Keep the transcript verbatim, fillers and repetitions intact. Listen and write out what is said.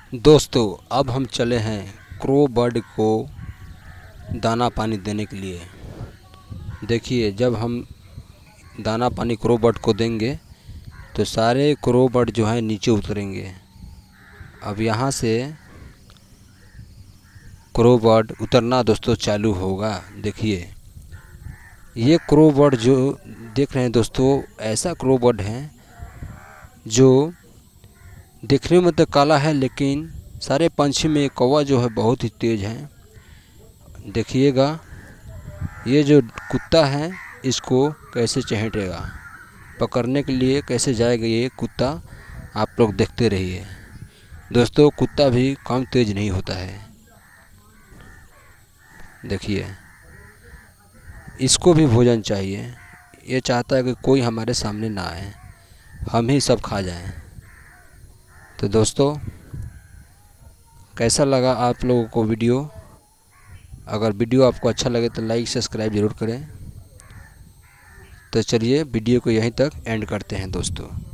दोस्तों अब हम चले हैं क्रो बर्ड को दाना पानी देने के लिए। देखिए, जब हम दाना पानी क्रो बर्ड को देंगे तो सारे क्रो बर्ड जो है नीचे उतरेंगे। अब यहाँ से क्रो बर्ड उतरना दोस्तों चालू होगा। देखिए, ये क्रो बर्ड जो देख रहे हैं दोस्तों, ऐसा क्रो बर्ड है जो देखने में तो काला है, लेकिन सारे पंछी में कौवा जो है बहुत ही तेज़ है। देखिएगा, ये जो कुत्ता है इसको कैसे चहेटेगा, पकड़ने के लिए कैसे जाएगा ये कुत्ता, आप लोग देखते रहिए। दोस्तों, कुत्ता भी कम तेज़ नहीं होता है। देखिए, इसको भी भोजन चाहिए। ये चाहता है कि कोई हमारे सामने ना आए, हम ही सब खा जाएं। तो दोस्तों, कैसा लगा आप लोगों को वीडियो? अगर वीडियो आपको अच्छा लगे तो लाइक सब्सक्राइब ज़रूर करें। तो चलिए वीडियो को यहीं तक एंड करते हैं दोस्तों।